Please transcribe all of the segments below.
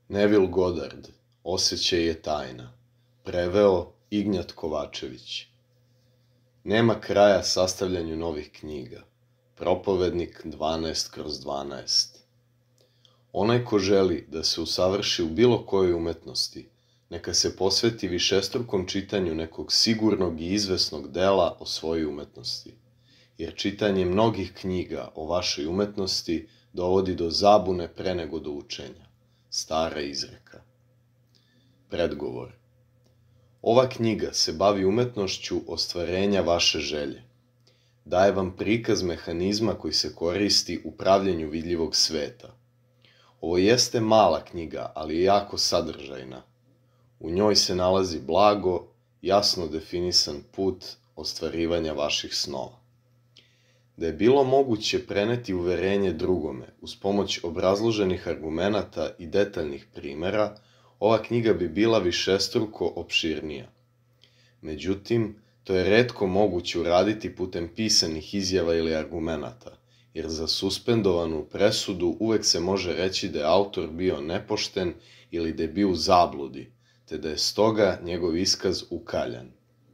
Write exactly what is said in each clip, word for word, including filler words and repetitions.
Neville Goddard, Osjećaj je tajna. Preveo Ignjat Kovačević. Nema kraja sastavljanju novih knjiga. Propovednik dvanaest kroz dvanaest. Onaj ko želi da se usavrši u bilo kojoj umetnosti, neka se posveti višestrukom čitanju nekog sigurnog i izvesnog dela o svojoj umetnosti, jer čitanje mnogih knjiga o vašoj umetnosti dovodi do zabune pre nego do učenja. Stara izreka. Predgovor. Ova knjiga se bavi umetnošću ostvarenja vaše želje. Daje vam prikaz mehanizma koji se koristi u pravljenju vidljivog sveta. Ovo jeste mala knjiga, ali je jako sadržajna. U njoj se nalazi blago, jasno definisan put ostvarivanja vaših snova. Da je bilo moguće preneti uverenje drugome uz pomoć obrazloženih argumenata i detaljnih primera, ova knjiga bi bila višestruko opširnija. Međutim, to je retko moguće uraditi putem pisanih izjava ili argumenata, jer za suspendovanu presudu uvek se može reći da je autor bio nepošten ili da je bio u zabludi, te da je stoga njegov iskaz ukaljan.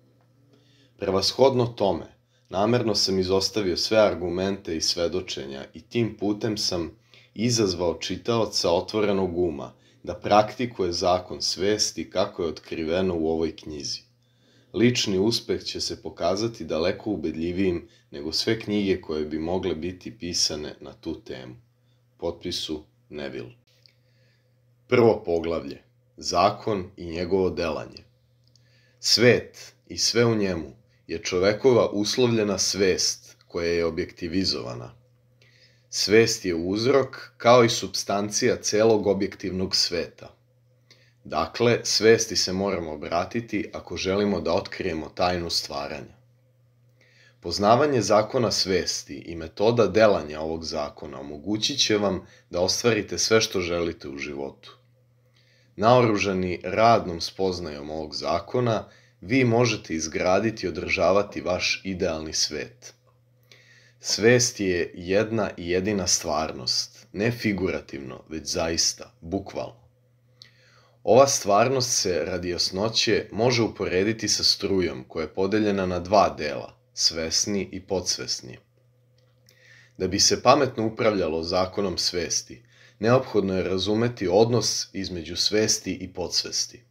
Prevashodno tome, namerno sam izostavio sve argumente i svedočenja i tim putem sam izazvao čitaoca otvorenog uma da praktikuje zakon svesti kako je otkriveno u ovoj knjizi. Lični uspeh će se pokazati daleko ubedljivijim nego sve knjige koje bi mogle biti pisane na tu temu. Potpisu Neville. Prvo poglavlje. Zakon i njegovo delanje. Svet i sve u njemu je čovekova uslovljena svest koja je objektivizovana. Svest je uzrok kao i supstancija celog objektivnog sveta. Dakle, svesti se moramo obratiti ako želimo da otkrijemo tajnu stvaranja. Poznavanje zakona svesti i metoda delanja ovog zakona omogućit će vam da ostvarite sve što želite u životu. Naoružani radnom spoznajom ovog zakona, vi možete izgraditi i održavati vaš idealni svet. Svest je jedna i jedina stvarnost, ne figurativno, već zaista, bukvalno. Ova stvarnost se, radi jasnoće, može uporediti sa strujom koja je podeljena na dva dela, svesni i podsvesni. Da bi se pametno upravljalo zakonom svesti, neophodno je razumeti odnos između svesti i podsvesti.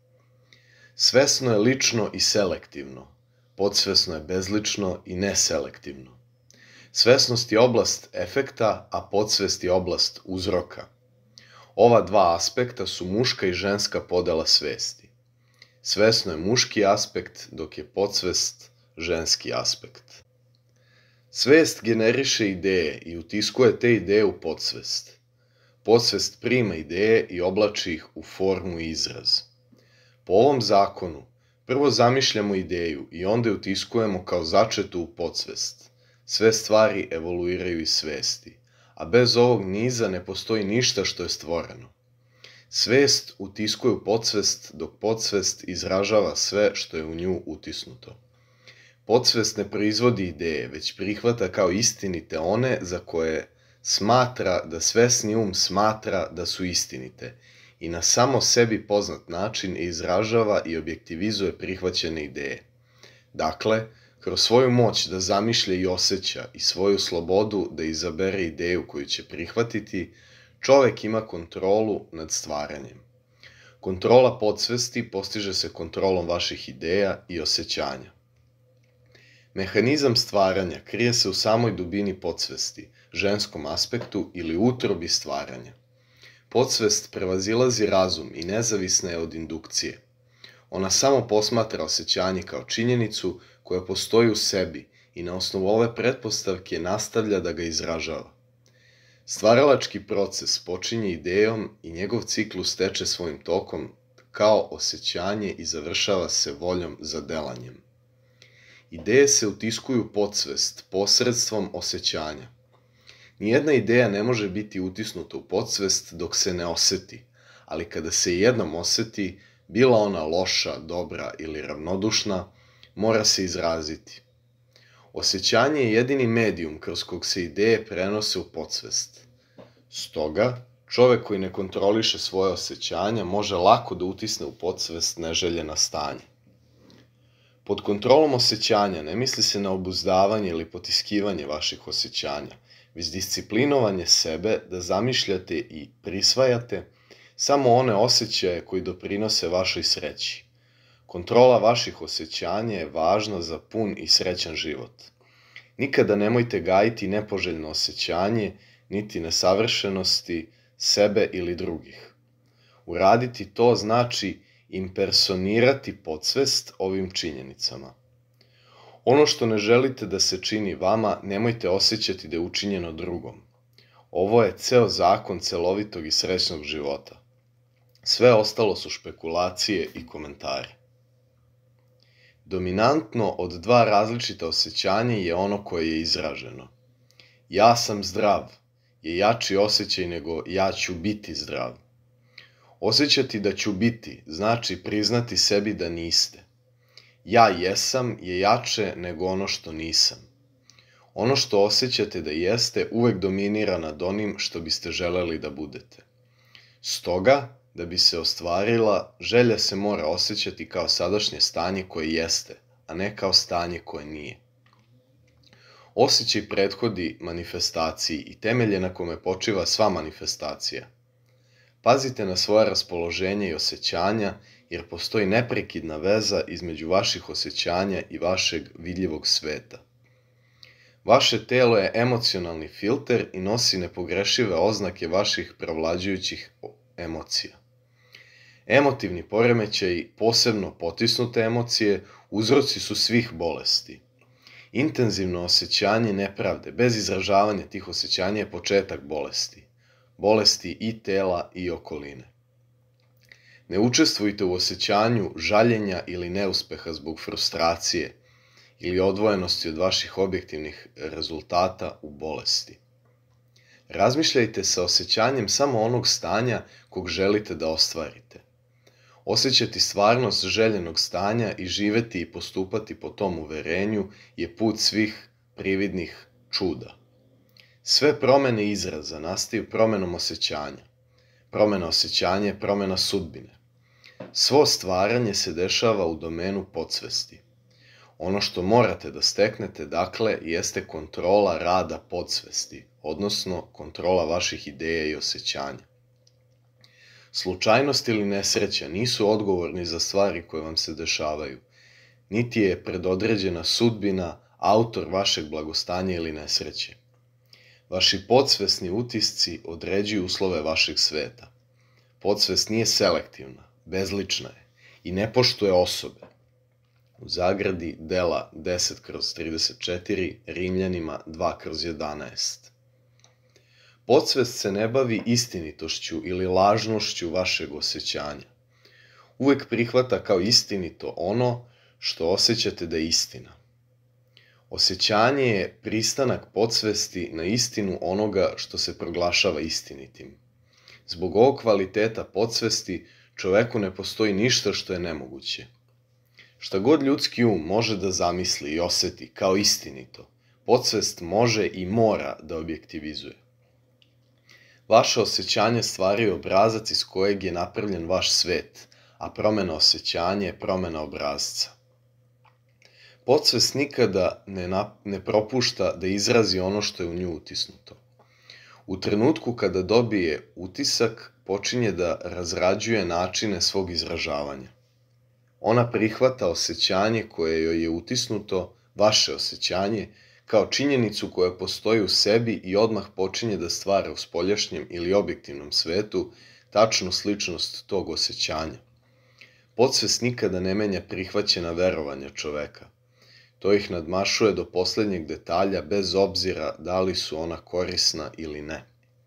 Svesno je lično i selektivno, podsvesno je bezlično i neselektivno. Svesnost je oblast efekta, a podsvest je oblast uzroka. Ova dva aspekta su muška i ženska podela svesti. Svesno je muški aspekt, dok je podsvest ženski aspekt. Svest generiše ideje i utiskuje te ideje u podsvest. Podsvest prima ideje i oblači ih u formu i izraz. Po ovom zakonu, prvo zamišljamo ideju i onda je utiskujemo kao začetu u podsvest. Sve stvari evoluiraju iz svesti, a bez ovog niza ne postoji ništa što je stvoreno. Svest utiskuje u podsvest, dok podsvest izražava sve što je u nju utisnuto. Podsvest ne proizvodi ideje, već prihvata kao istinite one za koje smatra da svesni um smatra da su istinite i na samo sebi poznat način izražava i objektivizuje prihvaćene ideje. Dakle, kroz svoju moć da zamišlja i osjeća i svoju slobodu da izabere ideju koju će prihvatiti, čovek ima kontrolu nad stvaranjem. Kontrola podsvesti postiže se kontrolom vaših ideja i osjećanja. Mehanizam stvaranja krije se u samoj dubini podsvesti, ženskom aspektu ili utrobi stvaranja. Podsvest prevazilazi razum i nezavisna je od indukcije. Ona samo posmatra osjećanje kao činjenicu koja postoji u sebi i na osnovu ove pretpostavke nastavlja da ga izražava. Stvaralački proces počinje idejom i njegov ciklus teče svojim tokom kao osjećanje i završava se voljom za delanjem. Ideje se utiskuju u podsvest posredstvom osjećanja. Nijedna ideja ne može biti utisnuta u podsvest dok se ne oseti, ali kada se jednom oseti, bila ona loša, dobra ili ravnodušna, mora se izraziti. Osjećanje je jedini medijum kroz kog se ideje prenose u podsvest. Stoga, Čovek koji ne kontroliše svoje osjećanja može lako da utisne u podsvest neželjena stanja. Pod kontrolom osjećanja ne misli se na obuzdavanje ili potiskivanje vaših osjećanja, već disciplinovanje sebe da zamišljate i prisvajate samo one osjećaje koji doprinose vašoj sreći. Kontrola vaših osjećanja je važna za pun i srećan život. Nikada nemojte gajiti nepoželjno osjećanje, niti nesavršenosti sebe ili drugih. Uraditi to znači impersonirati podsvest ovim činjenicama. Ono što ne želite da se čini vama, nemojte osjećati da je učinjeno drugom. Ovo je ceo zakon celovitog i srećnog života. Sve ostalo su špekulacije i komentari. Dominantno od dva različita osjećanja je ono koje je izraženo. Ja sam zdrav je jači osjećaj nego ja ću biti zdrav. Osjećati da ću biti znači priznati sebi da niste. Ja jesam je jače nego ono što nisam. Ono što osjećate da jeste uvek dominira nad onim što biste želeli da budete. Stoga, da bi se ostvarila, želja se mora osjećati kao sadašnje stanje koje jeste, a ne kao stanje koje nije. Osjećaj prethodi manifestaciji i temelje na kome počiva sva manifestacija. Pazite na svoje raspoloženje i osjećanja, jer postoji neprekidna veza između vaših osjećanja i vašeg vidljivog sveta. Vaše telo je emocionalni filter i nosi nepogrešive oznake vaših prevlađujućih emocija. Emotivni poremećaji, posebno potisnute emocije, uzroci su svih bolesti. Intenzivno osjećanje nepravde, bez izražavanja tih osjećanja je početak bolesti. Bolesti i tela i okoline. Ne učestvujte u osjećanju žaljenja ili neuspeha zbog frustracije ili odvojenosti od vaših objektivnih rezultata u bolesti. Razmišljajte sa osjećanjem samo onog stanja kog želite da ostvarite. Osjećati stvarnost željenog stanja i živeti i postupati po tom uverenju je put svih prividnih čuda. Sve promene izraza nastaju promenom osjećanja. Promena osjećanja je promena sudbine. Svo stvaranje se dešava u domenu podsvesti. Ono što morate da steknete, dakle, jeste kontrola rada podsvesti, odnosno kontrola vaših ideja i osjećanja. Slučajnost ili nesreća nisu odgovorni za stvari koje vam se dešavaju, niti je predodređena sudbina autor vašeg blagostanja ili nesreće. Vaši podsvesni utisci određuju uslove vašeg sveta. Podsvest nije selektivna, bezlična je i ne poštuje osobe. U zagradi dela deset kroz trideset četiri, Rimljanima dva kroz jedanaest. Podsvest se ne bavi istinitošću ili lažnošću vašeg osjećanja. Uvek prihvata kao istinito ono što osjećate da je istina. Osjećanje je pristanak podsvesti na istinu onoga što se proglašava istinitim. Zbog ovog kvaliteta podsvesti čoveku ne postoji ništa što je nemoguće. Šta god ljudski um može da zamisli i oseti kao istinito, podsvest može i mora da objektivizuje. Vaše osjećanje stvaraju obrazac iz kojeg je napravljen vaš svet, a promena osjećanja je promena obrazca. Podsvest nikada ne, na, ne propušta da izrazi ono što je u nju utisnuto. U trenutku kada dobije utisak, počinje da razrađuje načine svog izražavanja. Ona prihvata osjećanje koje joj je utisnuto, vaše osjećanje, kao činjenicu koja postoji u sebi i odmah počinje da stvara u spoljašnjem ili objektivnom svetu tačnu sličnost tog osjećanja. Podsvest nikada ne menja prihvaćena verovanja čoveka. To ih nadmašuje do poslednjeg detalja bez obzira da li su ona korisna ili ne.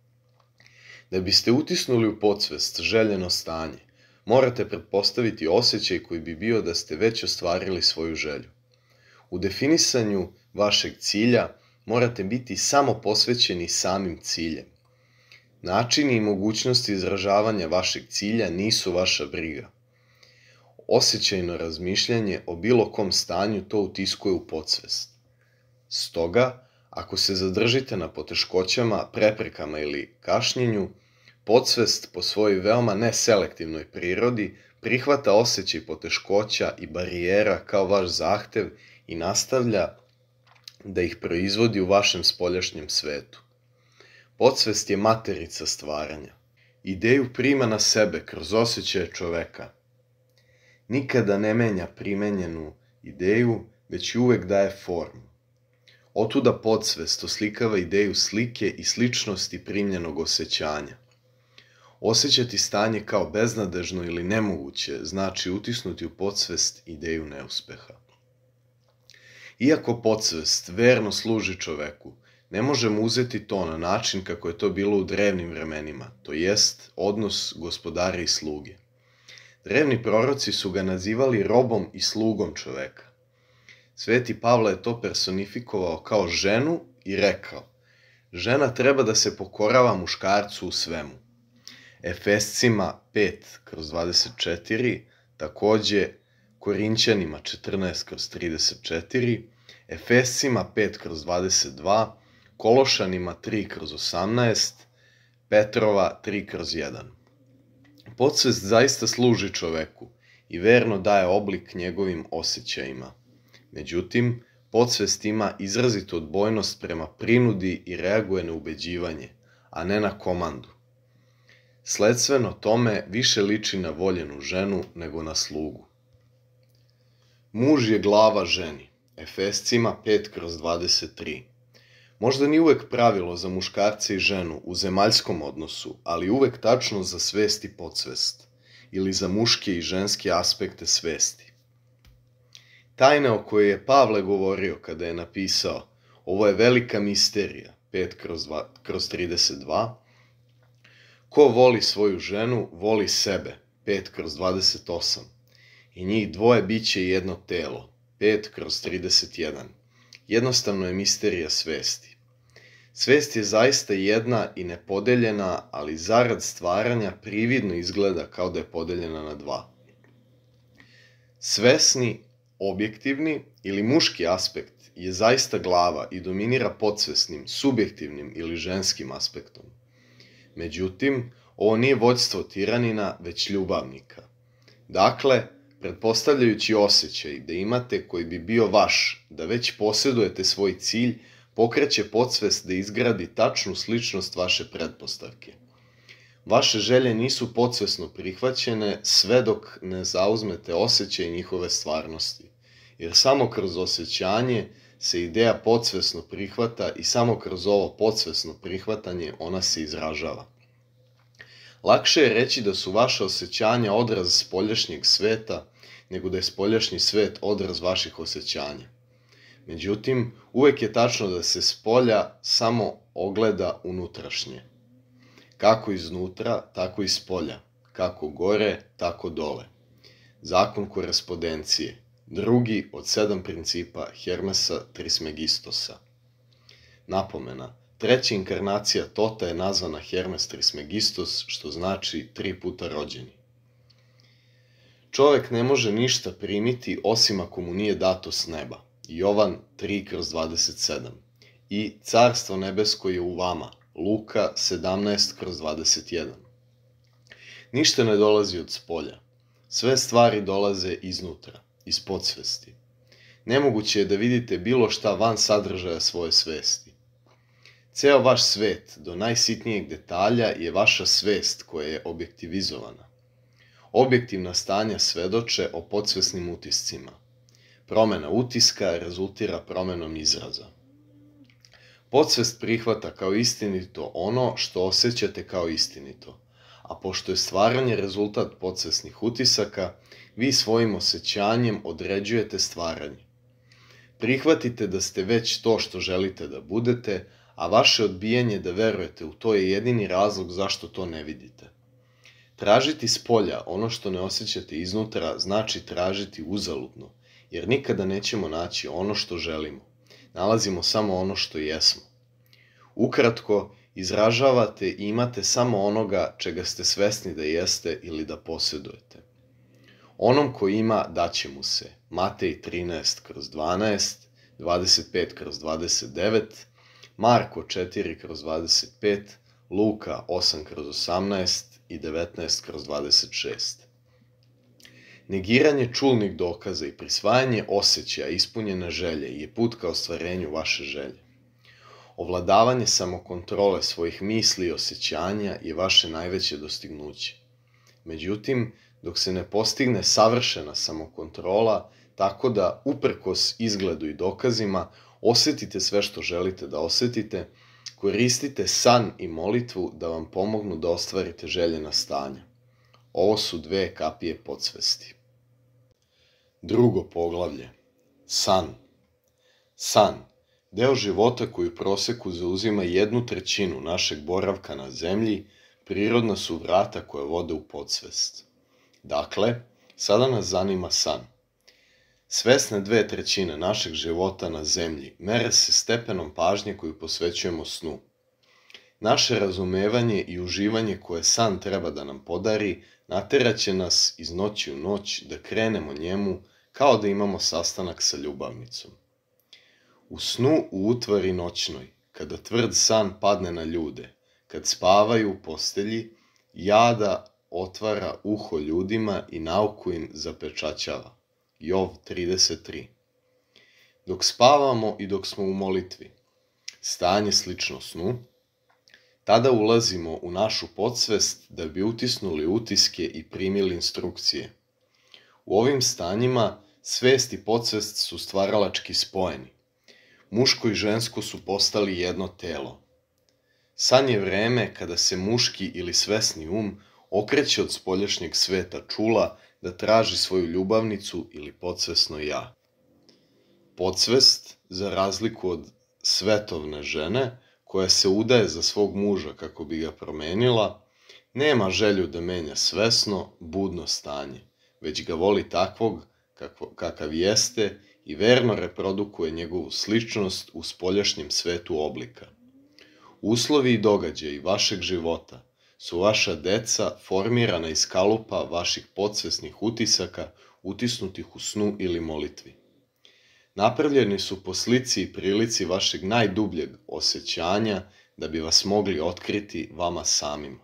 Da biste utisnuli u podsvest željeno stanje, morate pretpostaviti osjećaj koji bi bio da ste već ostvarili svoju želju. U definisanju vašeg cilja morate biti samo posvećeni samim ciljem. Načini i mogućnosti izražavanja vašeg cilja nisu vaša briga. Osjećajno razmišljanje o bilo kom stanju to utiskuje u podsvest. Stoga, ako se zadržite na poteškoćama, preprekama ili kašnjenju, Podsvest po svojoj veoma neselektivnoj prirodi prihvata osjećaj poteškoća i barijera kao vaš zahtev i nastavlja da ih proizvodi u vašem spoljašnjem svetu. Podsvest je materica stvaranja. Ideju prima na sebe kroz osjećaje čoveka. Nikada ne menja primenjenu ideju, već uvek daje formu. Otuda podsvest oslikava ideju slike i sličnosti primljenog osjećanja. Osjećati stanje kao beznadežno ili nemoguće znači utisnuti u podsvest ideju neuspeha. Iako podsvest verno služi čoveku, ne možemo uzeti to na način kako je to bilo u drevnim vremenima, to jest odnos gospodara i sluge. Drevni proroci su ga nazivali robom i slugom čoveka. Sveti Pavle je to personifikovao kao ženu i rekao: žena treba da se pokorava muškarcu u svemu. Efescima pet kroz dvadeset četiri, takođe Korinćanima četrnaest kroz trideset četiri, Efescima pet kroz dvadeset dva, Kološanima tri kroz osamnaest, Petrova tri kroz jedan. Podsvest zaista služi čoveku i verno daje oblik njegovim osjećajima. Međutim, podsvest ima izrazitu odbojnost prema prinudi i reaguje na ubeđivanje, a ne na komandu. Sledstveno tome više liči na voljenu ženu nego na slugu. Muž je glava ženi. Efescima pet kroz dvadeset tri. Možda nije uvek pravilo za muškarce i ženu u zemaljskom odnosu, ali uvek tačno za svest i podsvest, ili za muške i ženske aspekte svesti. Tajna o kojoj je Pavle govorio kada je napisao: ovo je velika misterija, pet kroz trideset dva, ko voli svoju ženu, voli sebe, pet kroz dvadeset osam, i njih dvoje bit će jedno telo, pet kroz trideset jedan. Jednostavno je misterija svesti. Svest je zaista jedna i nepodeljena, ali zarad stvaranja prividno izgleda kao da je podeljena na dva. Svesni, objektivni ili muški aspekt je zaista glava i dominira podsvesnim, subjektivnim ili ženskim aspektom. Međutim, ovo nije vođstvo tiranina, već ljubavnika. Dakle, pretpostavljajući osjećaj da imate koji bi bio vaš, da već posjedujete svoj cilj, pokreće podsvest da izgradi tačnu sličnost vaše pretpostavke. Vaše želje nisu podsvesno prihvaćene sve dok ne zauzmete osjećaj njihove stvarnosti, jer samo kroz osjećanje se ideja podsvesno prihvata i samo kroz ovo podsvesno prihvatanje ona se izražava. Lakše je reći da su vaše osjećanja odraz spoljašnjeg sveta, nego da je spoljašnji svet odraz vaših osjećanja. Međutim, uvek je tačno da se spolja samo ogleda unutrašnje. Kako iznutra, tako i spolja. Kako gore, tako dole. Zakon korespondencije. Drugi od sedam principa Hermesa Trismegistosa. Napomena. Treća inkarnacija Tota je nazvana Hermes Trismegistos, što znači tri puta rođeni. Čovek ne može ništa primiti osim ako mu nije dato s neba. Jovan tri kroz dvadeset sedam. I Carstvo nebesko je u vama. Luka sedamnaest kroz dvadeset jedan. Ništa ne dolazi od spolja. Sve stvari dolaze iznutra, iz podsvesti. Nemoguće je da vidite bilo šta van sadržaja svoje svesti. Ceo vaš svet, do najsitnijeg detalja, je vaša svest koja je objektivizovana. Objektivna stanja svedoče o podsvesnim utiscima. Promena utiska rezultira promenom izraza. Podsvest prihvata kao istinito ono što osjećate kao istinito, a pošto je stvaranje rezultat podsvesnih utisaka, vi svojim osjećanjem određujete stvaranje. Prihvatite da ste već to što želite da budete, a vaše odbijanje da verujete u to je jedini razlog zašto to ne vidite. Tražiti spolja ono što ne osjećate iznutra znači tražiti uzaludno, jer nikada nećemo naći ono što želimo. Nalazimo samo ono što jesmo. Ukratko, izražavate i imate samo onoga čega ste svesni da jeste ili da posjedujete. Onom ko ima daće mu se. Matej trinaest kroz dvanaest, dvadeset pet kroz dvadeset devet, Marko četiri kroz dvadeset pet, Luka osam kroz osamnaest i devetnaest kroz dvadeset šest. Negiranje čulnih dokaza i prisvajanje osjećaja ispunjene želje je put ka ostvarenju vaše želje. Ovladavanje samokontrole svojih misli i osjećanja je vaše najveće dostignuće. Međutim, dok se ne postigne savršena samokontrola, tako da, uprkos izgledu i dokazima, osjetite sve što želite da osjetite, koristite san i molitvu da vam pomognu da ostvarite željena stanja. Ovo su dve kapije podsvesti. Drugo poglavlje. San. San. Deo života koji u proseku zauzima jednu trećinu našeg boravka na zemlji, prirodna su vrata koje vode u podsvest. Dakle, sada nas zanima san. Svesne dve trećine našeg života na zemlji mere se stepenom pažnje koju posvećujemo snu. Naše razumevanje i uživanje koje san treba da nam podari nateraće nas iz noći u noć da krenemo njemu kao da imamo sastanak sa ljubavnicom. U snu u utvari noćnoj, kada tvrd san padne na ljude, kad spavaju u postelji, jada otvara uho ljudima i nauku im zapečaćava. Jov trideset tri. Dok spavamo i dok smo u molitvi, stanje slično snu, tada ulazimo u našu podsvest da bi utisnuli utiske i primili instrukcije. U ovim stanjima svest i podsvest su stvaralački spojeni. Muško i žensko su postali jedno telo. San je vreme kada se muški ili svesni um okreće od spoljašnjeg sveta čula da traži svoju ljubavnicu ili podsvesno ja. Podsvest, za razliku od svetovne žene, koja se udaje za svog muža kako bi ga promenila, nema želju da menja svesno, budno stanje, već ga voli takvog kakav jeste i verno reprodukuje njegovu sličnost u spoljašnjem svetu oblika. Uslovi i događaji vašeg života su vaša deca formirana iz kalupa vaših podsvesnih utisaka utisnutih u snu ili molitvi. Napravljeni su po slici i prilici vašeg najdubljeg osjećanja da bi vas mogli otkriti vama samima.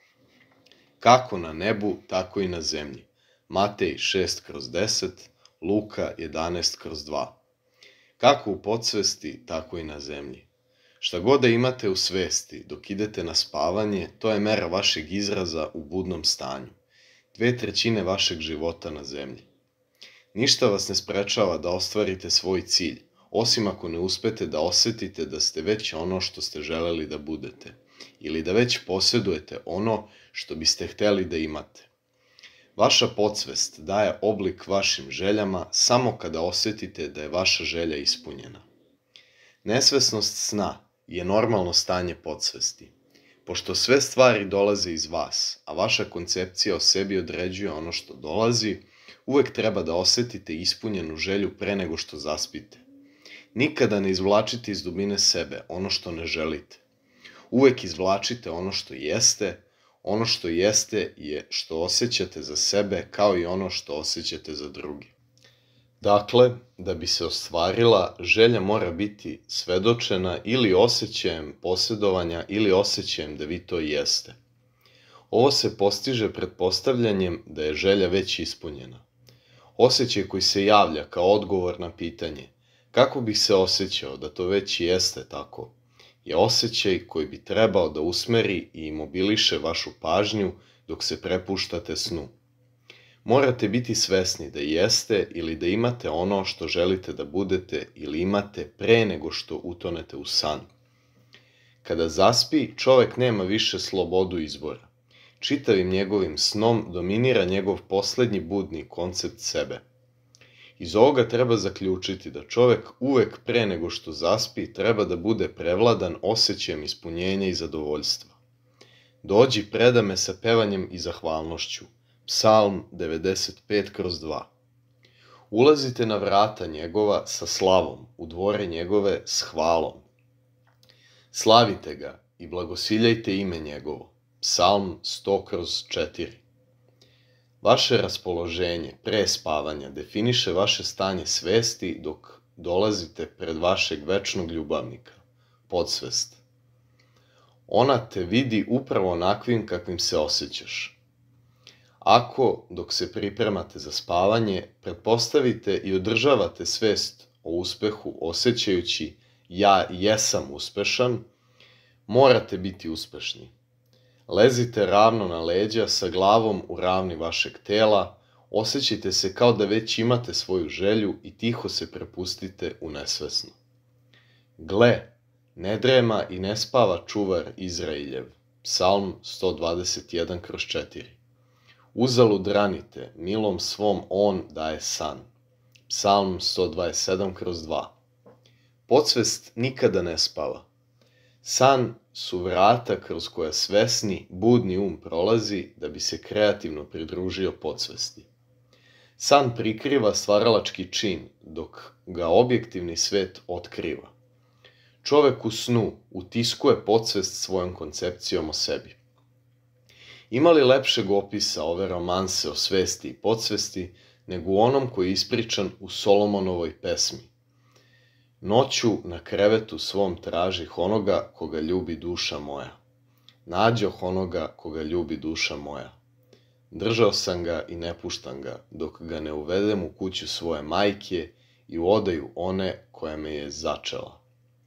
Kako na nebu, tako i na zemlji. Matej šest kroz deset, Luka jedanaest kroz dva. Kako u podsvesti, tako i na zemlji. Šta god da imate u svesti dok idete na spavanje, to je mera vašeg izraza u budnom stanju. Dve trećine vašeg života na zemlji. Ništa vas ne sprečava da ostvarite svoj cilj, osim ako ne uspete da osjetite da ste već ono što ste želeli da budete, ili da već posjedujete ono što biste hteli da imate. Vaša podsvest daje oblik vašim željama samo kada osjetite da je vaša želja ispunjena. Nesvesnost sna je normalno stanje podsvesti. Pošto sve stvari dolaze iz vas, a vaša koncepcija o sebi određuje ono što dolazi, uvek treba da osjetite ispunjenu želju pre nego što zaspite. Nikada ne izvlačite iz dubine sebe ono što ne želite. Uvek izvlačite ono što jeste. Ono što jeste je što osjećate za sebe kao i ono što osjećate za drugi. Dakle, da bi se ostvarila, želja mora biti svedočena ili osjećajem posjedovanja ili osjećajem da vi to jeste. Ovo se postiže pretpostavljanjem da je želja već ispunjena. Osjećaj koji se javlja kao odgovor na pitanje kako bih se osjećao da to već jeste tako, je osjećaj koji bi trebao da usmeri i imobiliše vašu pažnju dok se prepuštate snu. Morate biti svesni da jeste ili da imate ono što želite da budete ili imate pre nego što utonete u san. Kada zaspi, čovek nema više slobodu izbora. Čitavim njegovim snom dominira njegov poslednji budni koncept sebe. Iz ovoga treba zaključiti da čovek uvek pre nego što zaspi treba da bude prevladan osjećajem ispunjenja i zadovoljstva. Dođi preda me sa pevanjem i zahvalnošću. Psalm devedeset pet kroz dva. Ulazite na vrata njegova sa slavom, u dvore njegove s hvalom. Slavite ga i blagosiljajte ime njegovo. Psalm sto kroz četiri. Vaše raspoloženje pre spavanja definiše vaše stanje svesti dok dolazite pred vašeg večnog ljubavnika, podsvest. Ona te vidi upravo onakvim kakvim se osjećaš. Ako, dok se pripremate za spavanje, pretpostavite i održavate svest o uspehu osjećajući ja jesam uspešan, morate biti uspešni. Lezite ravno na leđa sa glavom u ravni vašeg tela, osjećajte se kao da već imate svoju želju i tiho se prepustite u nesvesno. Gle, ne drema i ne spava čuvar Izrailjev. Psalm sto dvadeset jedan kroz četiri. Uzalud ranite, milom svom on daje san. Psalm sto dvadeset sedam kroz dva. Podsvest nikada ne spava. San su vrata kroz koja svesni, budni um prolazi da bi se kreativno pridružio podsvesti. San prikriva stvaralački čin, dok ga objektivni svet otkriva. Čovek u snu utiskuje podsvest svojom koncepcijom o sebi. Ima li lepšeg opisa ove romanse o svesti i podsvesti nego u onom koji je ispričan u Solomonovoj pesmi? Noću na krevetu svom tražih onoga koga ljubi duša moja. Nađoh onoga koga ljubi duša moja. Držao sam ga i ne puštam ga, dok ga ne uvedem u kuću svoje majke i u odaju one koja me je začela.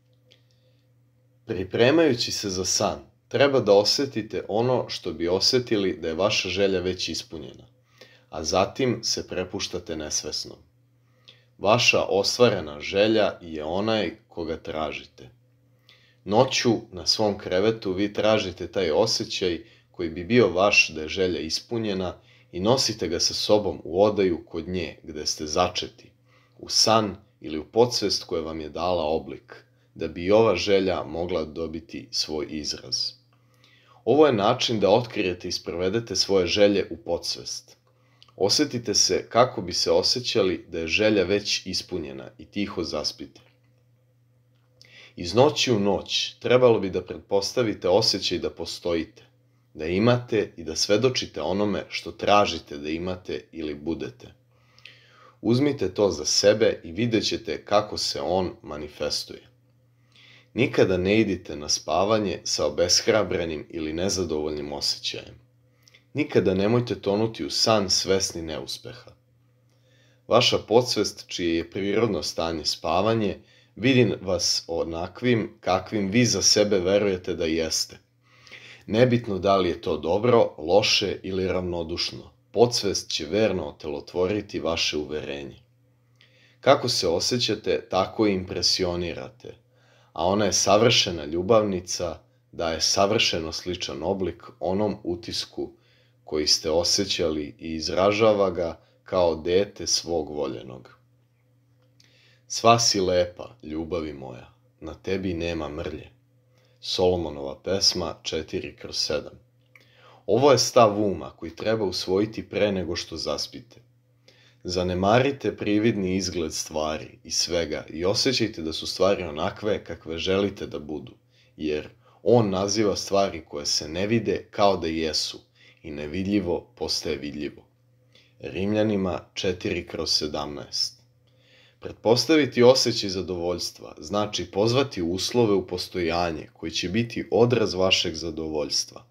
Pripremajući se za san, treba da osjetite ono što bi osjetili da je vaša želja već ispunjena, a zatim se prepuštate nesvesnom. Vaša ostvarena želja je onaj koga tražite. Noću na svom krevetu vi tražite taj osjećaj koji bi bio vaš da je želja ispunjena i nosite ga sa sobom u odaju kod nje gde ste začeti, u san ili u podsvest koja vam je dala oblik, da bi i ova želja mogla dobiti svoj izraz. Ovo je način da otkrijete i sprovedete svoje želje u podsvest. Osjetite se kako bi se osjećali da je želja već ispunjena i tiho zaspite. Iz noći u noć trebalo bi da pretpostavite osjećaj da postojite, da imate i da svedočite onome što tražite da imate ili budete. Uzmite to za sebe i vidjet ćete kako se on manifestuje. Nikada ne idite na spavanje sa obeshrabrenim ili nezadovoljnim osjećajem. Nikada nemojte tonuti u san svesni neuspeha. Vaša podsvest, čije je prirodno stanje spavanje, vidi vas onakvim kakvim vi za sebe verujete da jeste. Nebitno da li je to dobro, loše ili ravnodušno, podsvest će verno otelotvoriti vaše uverenje. Kako se osjećate, tako i impresionirate, a ona je savršena ljubavnica, daje savršeno sličan oblik onom utisku koji ste osjećali i izražava ga kao dete svog voljenog. Sva si lepa, ljubavi moja, na tebi nema mrlje. Solomonova pesma četiri kroz sedam. Ovo je stav uma koji treba usvojiti pre nego što zaspite. Zanemarite prividni izgled stvari i svega i osjećajte da su stvari onakve kakve želite da budu, jer on naziva stvari koje se ne vide kao da jesu i nevidljivo postaje vidljivo. Rimljanima četiri kroz sedamnaest. Pretpostaviti osjećaj zadovoljstva znači pozvati uslove u postojanje koji će biti odraz vašeg zadovoljstva.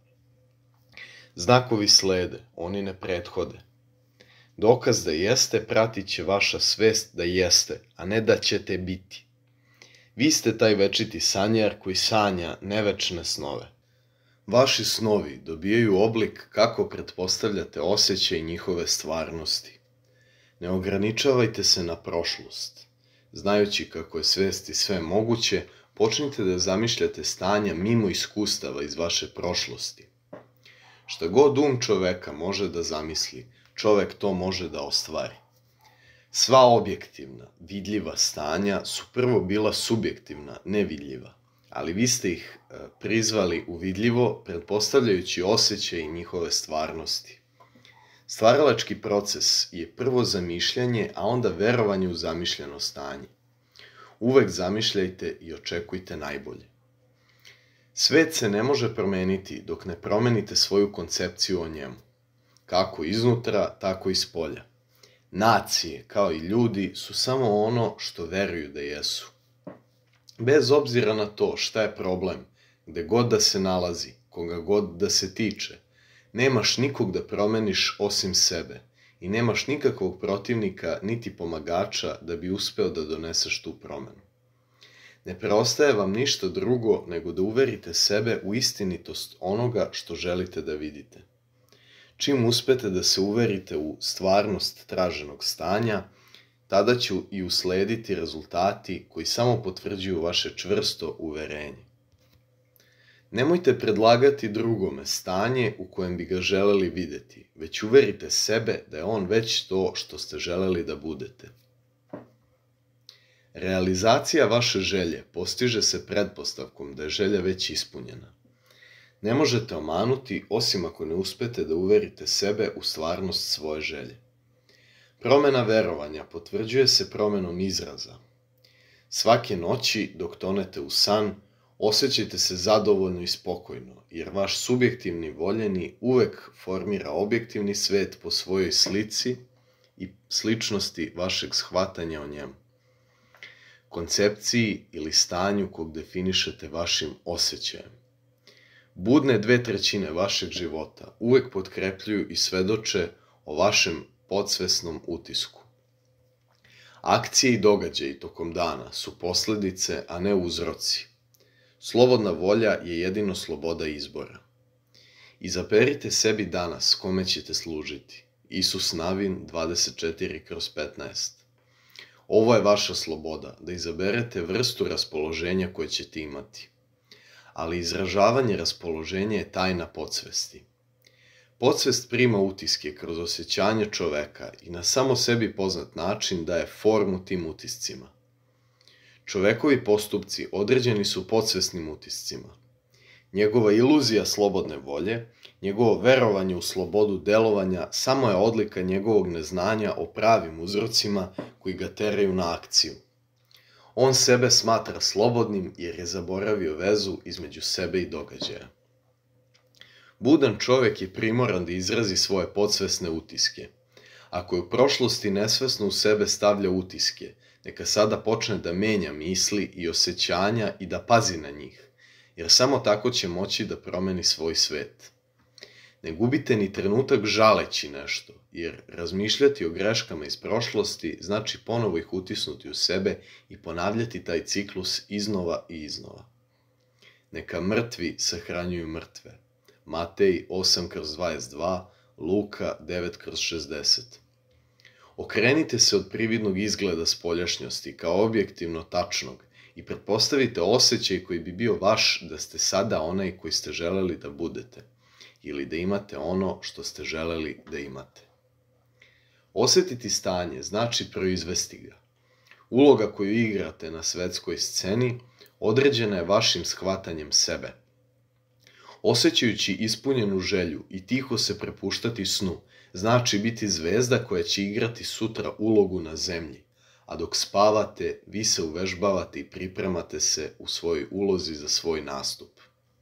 Znakovi slede, oni ne prethode. Dokaz da jeste pratit će vaša svest da jeste, a ne da ćete biti. Vi ste taj večiti sanjar koji sanja nevečne snove. Vaši snovi dobijaju oblik kako pretpostavljate osjećaj njihove stvarnosti. Ne ograničavajte se na prošlost. Znajući kako je svesti sve moguće, počnite da zamišljate stanja mimo iskustava iz vaše prošlosti. Šta god um čoveka može da zamisli, čovek to može da ostvari. Sva objektivna, vidljiva stanja su prvo bila subjektivna, nevidljiva, ali vi ste ih prizvali u vidljivo, pretpostavljajući osjećaj njihove stvarnosti. Stvaralački proces je prvo zamišljanje, a onda verovanje u zamišljeno stanje. Uvek zamišljajte i očekujte najbolje. Svet se ne može promeniti dok ne promenite svoju koncepciju o njemu, kako iznutra, tako i spolja. Nacije, kao i ljudi, su samo ono što veruju da jesu. Bez obzira na to šta je problem, gde god da se nalazi, koga god da se tiče, nemaš nikog da promeniš osim sebe i nemaš nikakvog protivnika niti pomagača da bi uspeo da doneseš tu promenu. Ne preostaje vam ništa drugo nego da uverite sebe u istinitost onoga što želite da vidite. Čim uspete da se uverite u stvarnost traženog stanja, tada će i uslediti rezultati koji samo potvrđuju vaše čvrsto uverenje. Nemojte predlagati drugome stanje u kojem bi ga želeli videti, već uverite sebe da je on već to što ste želeli da budete. Realizacija vaše želje postiže se pretpostavkom da je želja već ispunjena. Ne možete omanuti osim ako ne uspete da uverite sebe u stvarnost svoje želje. Promena verovanja potvrđuje se promenom izraza. Svake noći dok tonete u san, osjećajte se zadovoljno i spokojno, jer vaš subjektivni voljeni uvek formira objektivni svet po svojoj slici i sličnosti vašeg shvatanja o njemu, koncepciji ili stanju kog definišete vašim osjećajem. Budne dve trećine vašeg života uvek potkrepljuju i svedoče o vašem podsvesnom utisku. Akcije i događaji tokom dana su posledice, a ne uzroci. Slobodna volja je jedino sloboda izbora. Izaberite sebi danas kome ćete služiti. Isus Navin dvadeset četiri kroz petnaest. Ovo je vaša sloboda, da izaberete vrstu raspoloženja koje ćete imati. Ali izražavanje raspoloženja je tajna podsvesti. Podsvest prima utiske kroz osjećanje čoveka i na samo sebi poznat način daje formu tim utiscima. Čovekovi postupci određeni su podsvesnim utiscima. Njegova iluzija slobodne volje, njegovo verovanje u slobodu delovanja samo je odlika njegovog neznanja o pravim uzrocima koji ga teraju na akciju. On sebe smatra slobodnim jer je zaboravio vezu između sebe i događaja. Budan čovek je primoran da izrazi svoje podsvesne utiske. Ako je u prošlosti nesvesno u sebe stavlja utiske, neka sada počne da menja misli i osjećanja i da pazi na njih, jer samo tako će moći da promeni svoj svet. Ne gubite ni trenutak žaleći nešto, jer razmišljati o greškama iz prošlosti znači ponovo ih utisnuti u sebe i ponavljati taj ciklus iznova i iznova. Neka mrtvi sahranjuju mrtve. Matej osam kroz dvadeset dva, Luka devet kroz šezdeset. Okrenite se od prividnog izgleda spoljašnjosti kao objektivno tačnog i pretpostavite osjećaj koji bi bio vaš da ste sada onaj koji ste želeli da budete ili da imate ono što ste želeli da imate. Osjetiti stanje znači proizvesti ga. Uloga koju igrate na svetskoj sceni određena je vašim shvatanjem sebe. Osjećajući ispunjenu želju i tiho se prepuštati snu, znači biti zvezda koja će igrati sutra ulogu na zemlji, a dok spavate, vi se uvežbavate i pripremate se u svojoj ulozi za svoj nastup.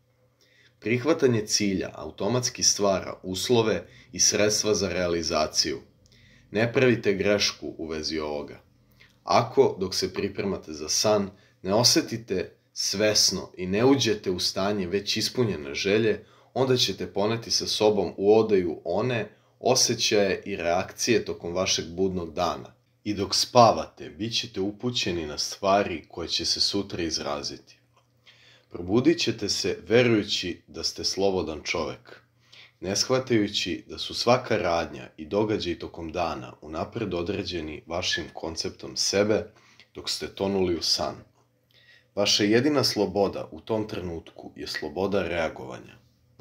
Prihvatanje cilja automatski stvara uslove i sredstva za realizaciju. Ne pravite grešku u vezi ovoga. Ako, dok se pripremate za san, ne osjetite svesno i ne uđete u stanje već ispunjene želje, onda ćete poneti sa sobom u odaju one osjećaje i reakcije tokom vašeg budnog dana. I dok spavate, bit ćete upućeni na stvari koje će se sutra izraziti. Probudit ćete se verujući da ste slobodan čovek, ne shvatajući da su svaka radnja i događaj tokom dana unapred određeni vašim konceptom sebe dok ste tonuli u san. Vaša jedina sloboda u tom trenutku je sloboda reagovanja.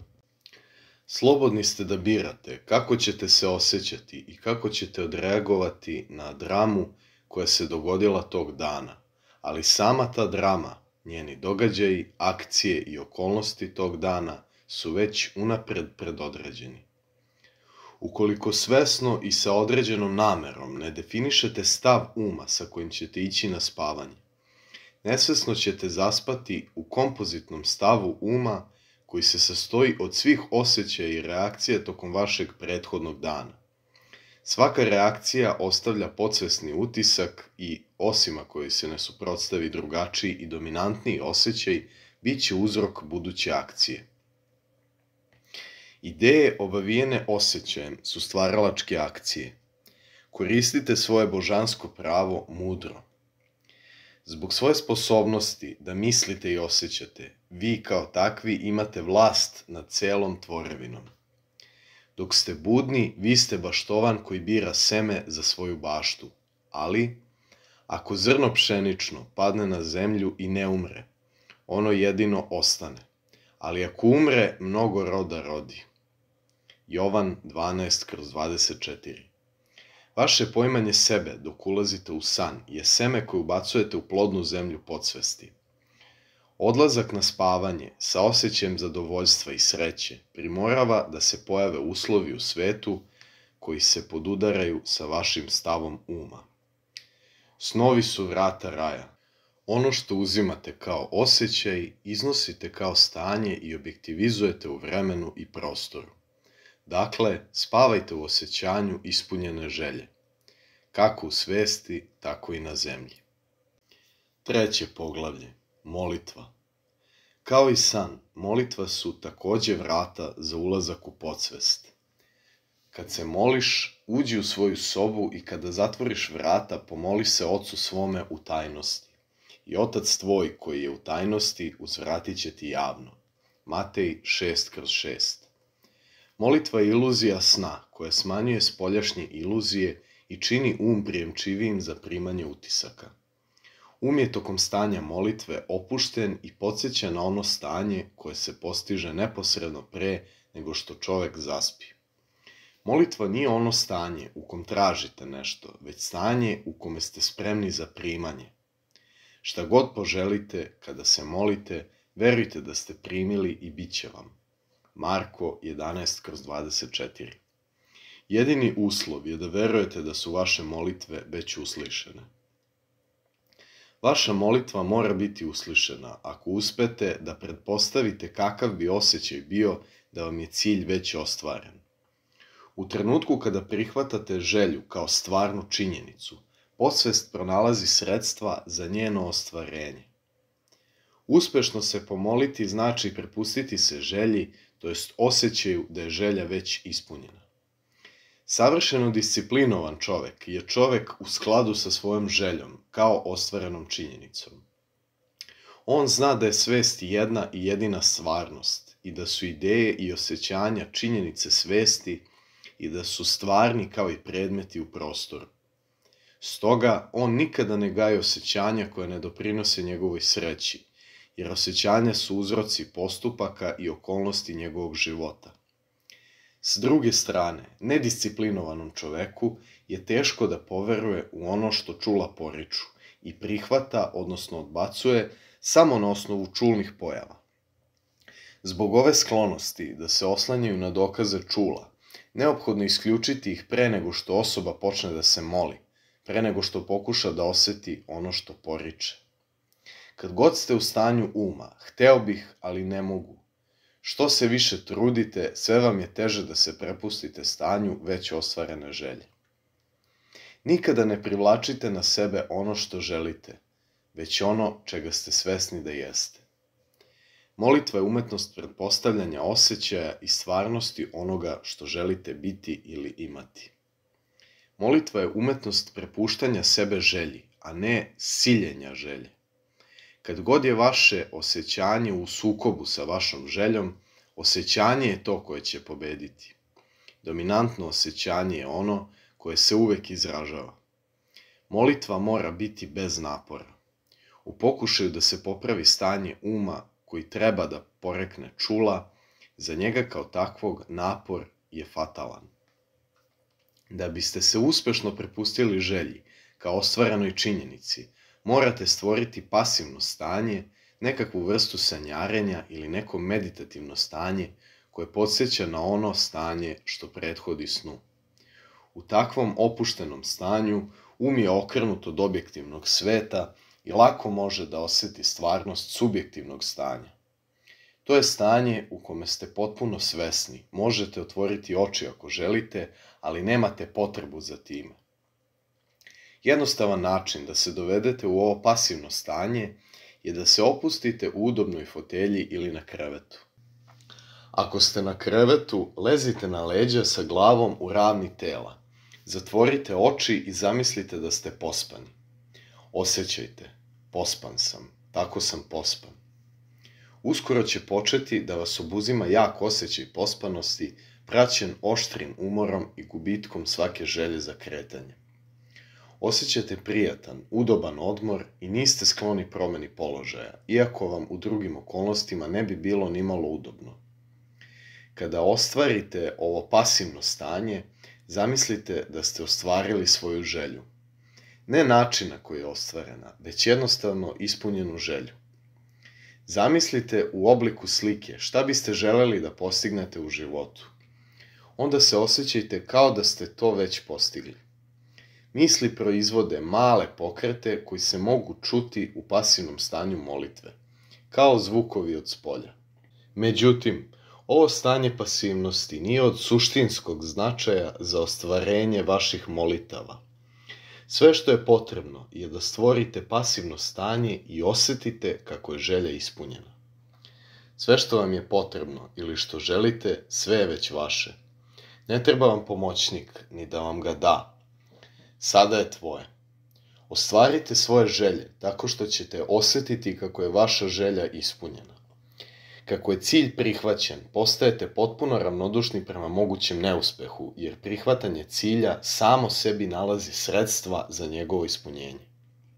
Slobodni ste da birate kako ćete se osjećati i kako ćete odreagovati na dramu koja se dogodila tog dana, ali sama ta drama, njeni događaji, akcije i okolnosti tog dana su već unapred predodređeni. Ukoliko svesno i sa određenom namerom ne definišete stav uma sa kojim ćete ići na spavanje, nesvesno ćete zaspati u kompozitnom stavu uma koji se sastoji od svih osjećaja i reakcija tokom vašeg prethodnog dana. Svaka reakcija ostavlja podsvesni utisak i, osim ako joj se ne suprotstavi drugačiji i dominantniji osjećaj, bit će uzrok buduće akcije. Ideje obavijene osjećajem su stvaralačke akcije. Koristite svoje božansko pravo mudro. Zbog svoje sposobnosti da mislite i osjećate, vi kao takvi imate vlast nad celom tvorevinom. Dok ste budni, vi ste baštovan koji bira seme za svoju baštu, ali ako zrno pšenično padne na zemlju i ne umre, ono jedino ostane, ali ako umre, mnogo roda rodi. Jovan dvanaest kroz dvadeset četiri. Vaše poimanje sebe dok ulazite u san je seme koje ubacujete u plodnu zemlju podsvesti. Odlazak na spavanje sa osjećajem zadovoljstva i sreće primorava da se pojave uslovi u svetu koji se podudaraju sa vašim stavom uma. Snovi su vrata raja. Ono što uzimate kao osjećaj, iznosite kao stanje i objektivizujete u vremenu i prostoru. Dakle, spavajte u osjećanju ispunjene želje, kako u svesti, tako i na zemlji. Treće poglavlje. Molitva. Kao i san, molitva su takođe vrata za ulazak u podsvest. Kad se moliš, uđi u svoju sobu i kada zatvoriš vrata, pomoli se Ocu svome u tajnosti. I Otac tvoj koji je u tajnosti uzvratit će ti javno. Matej šest kroz šest. Molitva je iluzija sna koja smanjuje spoljašnje iluzije i čini um prijemčivijim za primanje utisaka. Um je tokom stanja molitve opušten i podsjeća na ono stanje koje se postiže neposredno pre nego što čovek zaspi. Molitva nije ono stanje u kom tražite nešto, već stanje u kome ste spremni za primanje. Šta god poželite, kada se molite, verujte da ste primili i bit će vam. Marko jedanaest kroz dvadeset četiri. Jedini uslov je da verujete da su vaše molitve već uslišene. Vaša molitva mora biti uslišena ako uspete da pretpostavite kakav bi osjećaj bio da vam je cilj već ostvaren. U trenutku kada prihvatate želju kao stvarnu činjenicu, podsvest pronalazi sredstva za njeno ostvarenje. Uspešno se pomoliti znači prepustiti se želji, to jest osjećaju da je želja već ispunjena. Savršeno disciplinovan čovek je čovek u skladu sa svojom željom, kao ostvarenom činjenicom. On zna da je svest jedna i jedina stvarnost i da su ideje i osjećanja činjenice svesti i da su stvarni kao i predmeti u prostoru. Stoga, on nikada ne gaji osjećanja koje ne doprinose njegovoj sreći, jer osjećanja su uzroci postupaka i okolnosti njegovog života. S druge strane, nedisciplinovanom čoveku je teško da poveruje u ono što čula poriču i prihvata, odnosno odbacuje, samo na osnovu čulnih pojava. Zbog ove sklonosti da se oslanjaju na dokaze čula, neophodno isključiti ih pre nego što osoba počne da se moli, pre nego što pokuša da oseti ono što poriče. Kad god ste u stanju uma, hteo bih, ali ne mogu. Što se više trudite, sve vam je teže da se prepustite stanju već ostvarene želje. Nikada ne privlačite na sebe ono što želite, već ono čega ste svesni da jeste. Molitva je umetnost pretpostavljanja osjećaja i stvarnosti onoga što želite biti ili imati. Molitva je umetnost prepuštanja sebe želji, a ne siljenja želje. Kad god je vaše osjećanje u sukobu sa vašom željom, osjećanje je to koje će pobediti. Dominantno osjećanje je ono koje se uvek izražava. Molitva mora biti bez napora. U pokušaju da se popravi stanje uma koji treba da porekne čula, za njega kao takvog napor je fatalan. Da biste se uspešno prepustili želji kao ostvarenoj činjenici, morate stvoriti pasivno stanje, nekakvu vrstu sanjarenja ili neko meditativno stanje koje podsjeća na ono stanje što prethodi snu. U takvom opuštenom stanju um je okrenut od objektivnog sveta i lako može da oseti stvarnost subjektivnog stanja. To je stanje u kome ste potpuno svesni, možete otvoriti oči ako želite, ali nemate potrebu za time. Jednostavan način da se dovedete u ovo pasivno stanje je da se opustite u udobnoj fotelji ili na krevetu. Ako ste na krevetu, lezite na leđa sa glavom u ravni tela. Zatvorite oči i zamislite da ste pospani. Osjećajte, pospan sam, tako sam pospan. Uskoro će početi da vas obuzima jak osjećaj pospanosti, praćen oštrim umorom i gubitkom svake želje za kretanje. Osjećate prijatan, udoban odmor i niste skloni promeni položaja, iako vam u drugim okolnostima ne bi bilo nimalo udobno. Kada ostvarite ovo pasivno stanje, zamislite da ste ostvarili svoju želju. Ne način na koji je ostvarena, već jednostavno ispunjenu želju. Zamislite u obliku slike šta biste želeli da postignete u životu. Onda se osjećajte kao da ste to već postigli. Misli proizvode male pokrete koji se mogu čuti u pasivnom stanju molitve, kao zvukovi od spolja. Međutim, ovo stanje pasivnosti nije od suštinskog značaja za ostvarenje vaših molitava. Sve što je potrebno je da stvorite pasivno stanje i osjetite kako je želja ispunjena. Sve što vam je potrebno ili što želite, sve je već vaše. Ne treba vam pomoćnik, ni da vam ga da. Sada je tvoje. Ostvarite svoje želje tako što ćete osjetiti kako je vaša želja ispunjena. Kako je cilj prihvaćen, postajete potpuno ravnodušni prema mogućem neuspehu, jer prihvatanje cilja samo sebi nalazi sredstva za njegovo ispunjenje.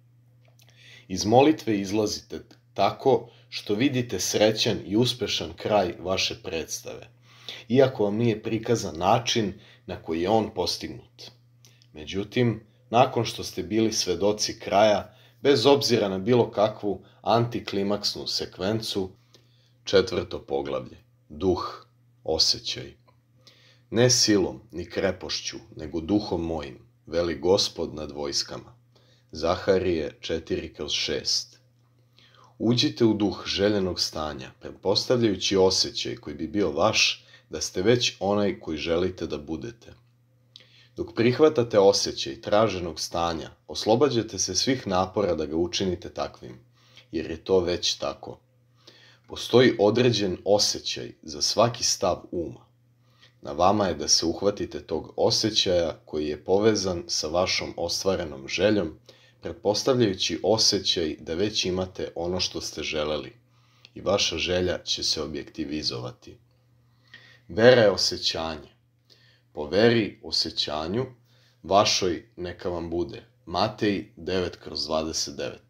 Iz molitve izlazite tako što vidite srećan i uspešan kraj vaše predstave, iako vam nije prikazan način na koji je on postignut. Međutim, nakon što ste bili svedoci kraja, bez obzira na bilo kakvu antiklimaksnu sekvencu, četvrto poglavlje. Duh, osjećaj. Ne silom, ni krepošću, nego duhom mojim, veli Gospod nad vojskama. Zaharije četiri kroz šest. Uđite u duh željenog stanja, pretpostavljajući osjećaj koji bi bio vaš da ste već onaj koji želite da budete. Dok prihvatate osjećaj traženog stanja, oslobađate se svih napora da ga učinite takvim, jer je to već tako. Postoji određen osjećaj za svaki stav uma. Na vama je da se uhvatite tog osjećaja koji je povezan sa vašom ostvarenom željom, pretpostavljajući osjećaj da već imate ono što ste želeli i vaša želja će se objektivizovati. Vera je osjećanje. Po veri, osjećanju, vašoj neka vam bude. Matej devet kroz dvadeset devet.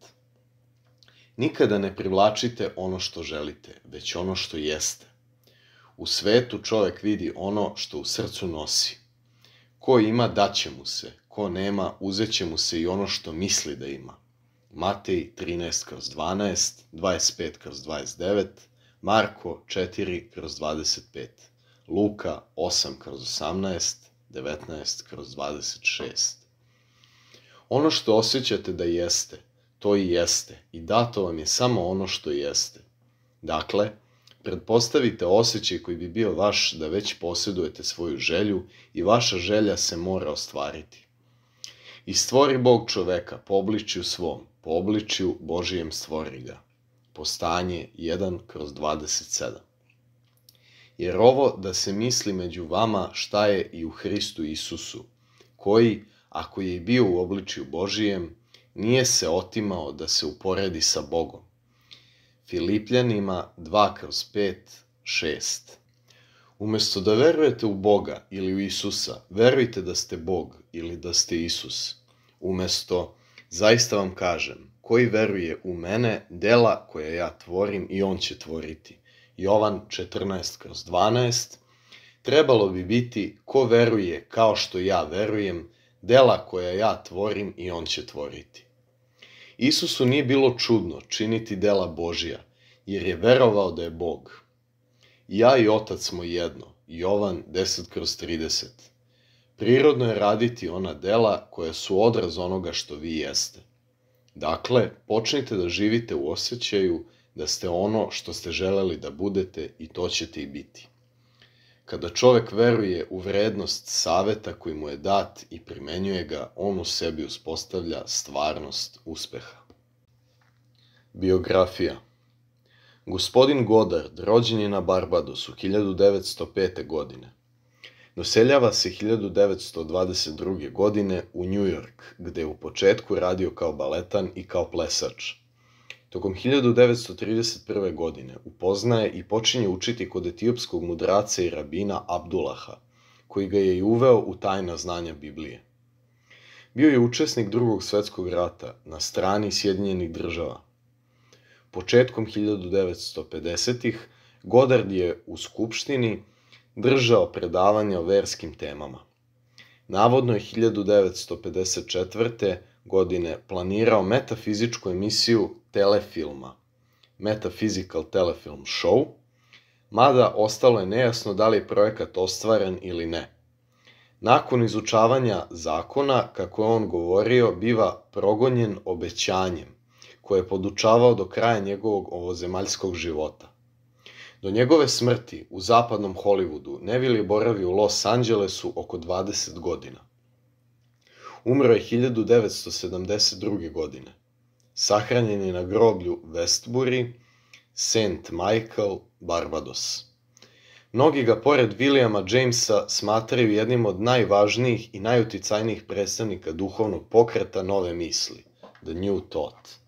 Nikada ne privlačite ono što želite, već ono što jeste. U svetu čovek vidi ono što u srcu nosi. Ko ima, daće mu se. Ko nema, uzet će mu se i ono što misli da ima. Matej trinaest kroz dvanaest, dvadeset pet kroz dvadeset devet, Marko četiri kroz dvadeset pet, Luka osam kroz osamnaest, devetnaest kroz dvadeset šest. Ono što osjećate da jeste, to i jeste i dato vam je samo ono što jeste. Dakle, pretpostavite osjećaj koji bi bio vaš da već posjedujete svoju želju i vaša želja se mora ostvariti. I stvori Bog čoveka po obličju svom, po obličju Božijem stvori ga. Postanje jedan kroz dvadeset sedam. Jer ovo da se misli među vama šta je i u Hristu Isusu, koji, ako je i bio u obličju Božijem, nije se otimao da se uporedi sa Bogom. Filipljanima dva kroz pet, šest. Umesto da verujete u Boga ili u Isusa, verujte da ste Bog ili da ste Isus. Umesto, zaista vam kažem, koji veruje u mene, dela koje ja tvorim i on će tvoriti. Jovan četrnaest kroz dvanaest. Trebalo bi biti ko veruje kao što ja verujem, dela koja ja tvorim i on će tvoriti. Isusu nije bilo čudno činiti dela Božja, jer je verovao da je Bog. Ja i Otac smo jedno, Jovan deset kroz trideset. Prirodno je raditi ona dela koja su odraz onoga što vi jeste. Dakle, počnite da živite u osjećaju da ste ono što ste želeli da budete i to ćete i biti. Kada čovek veruje u vrednost saveta koji mu je dat i primenjuje ga, on u sebi uspostavlja stvarnost uspeha. Biografija. Gospodin Godard rođen je na Barbadosu hiljadu devetsto pete. godine. Doseljava se hiljadu devetsto dvadeset druge. godine u New York, gde je u početku radio kao baletan i kao plesač. Tokom hiljadu devetsto trideset prve. godine upoznaje i počinje učiti kod etiopskog mudraca i rabina Abdullaha, koji ga je i uveo u tajna znanja Biblije. Bio je učesnik Drugog svetskog rata na strani Sjedinjenih država. Početkom hiljadu devetsto pedesetih. Godard je u Skupštini držao predavanja o verskim temama. Navodno je hiljadu devetsto pedeset četvrte. godine planirao metafizičku emisiju telefilma, Metaphysical Telefilm Show, mada ostalo je nejasno da li je projekat ostvaren ili ne. Nakon izučavanja zakona, kako je on govorio, biva progonjen obećanjem, koje je podučavao do kraja njegovog ovozemaljskog života. Do njegove smrti u zapadnom Hollywoodu Neville je boravio u Los Angelesu oko dvadeset godina. Umro je hiljadu devetsto sedamdeset druge. godine. Sahranjen je na groblju Westbury, Saint Michael, Barbados. Mnogi ga, pored Williama Jamesa, smatraju jednim od najvažnijih i najuticajnijih predstavnika duhovnog pokreta nove misli, The New Thought.